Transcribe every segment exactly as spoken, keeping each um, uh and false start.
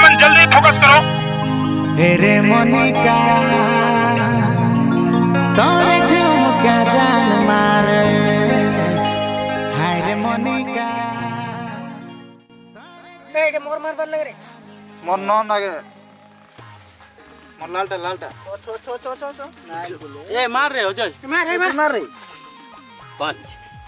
अपन जल्दी फोकस करो। रे मोनिका तोरे झुमका जान मारे, हाय रे मोनिका। ए जे मोर मार बल लग रे मोर न नागे मोर लालटा लालटा छो छो छो छो छो नाइ बोले ए मार रे हो जय मार रे मार रे पाँच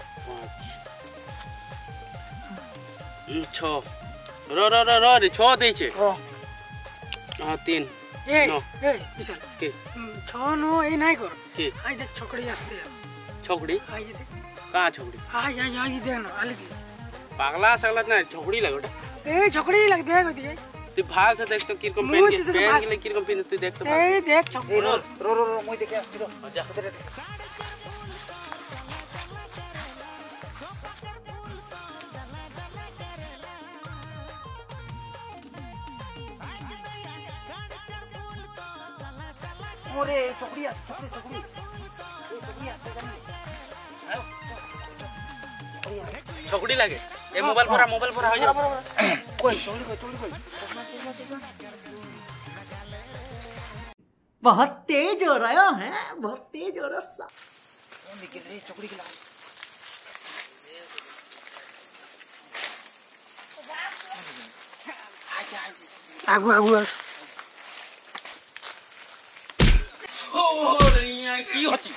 पाँच छो रो रो रो रो रे छो दे छे ओ हां तीन ए नो ए विशाल के छो नो ए नाही कर के आई देख छोकड़ी असते छोकड़ी आई दे कहां छोकड़ी आई आई आई दे ना आली पागला सगला ना छोकड़ी लगोटा ए छोकड़ी लग दे गती है तू भाल से देख तो किरकम पेन के पेन के लिए किरकम पेन तू देख तो ए देख छोकड़ी रो रो रो मोय देख रो जा मोरे छोकड़ी छोकड़ी छोकड़ी छोकड़ी छोकड़ी लगे ए मोबाइल पर मोबाइल पर हो जा कोई छोकड़ी कोई छोकड़ी कोई बहुत तेज हो रहा है, बहुत तेज हो रहा सा। निकल रे छोकड़ी के ला आगु आगु ओ रिया की होती